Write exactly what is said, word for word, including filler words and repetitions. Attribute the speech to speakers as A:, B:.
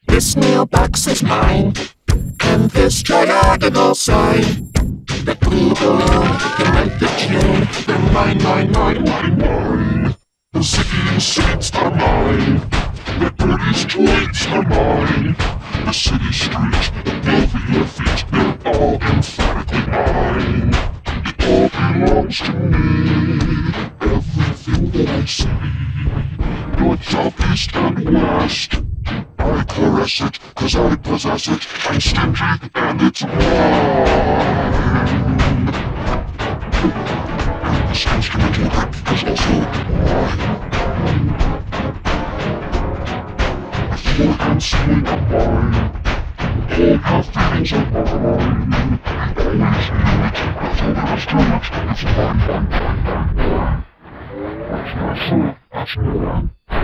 A: This mailbox is mine, and this diagonal sign. The blue balloon, the ninth of June, they're mine, mine, mine, mine, mine. The city seats are mine, the dirty streets are mine. The city streets above your feet, they're all emphatically mine. It all belongs to me, everything that I see. North, south, east, and west, I caress it, cause I possess it. I'm stingy, and it's mine. And this instrumental grip is also mine. The floor and ceiling are mine. All your feelings are mine. You always knew it, that's all there is to it. It's mine, mine, mine, mine, mine. That's not so, that's mine.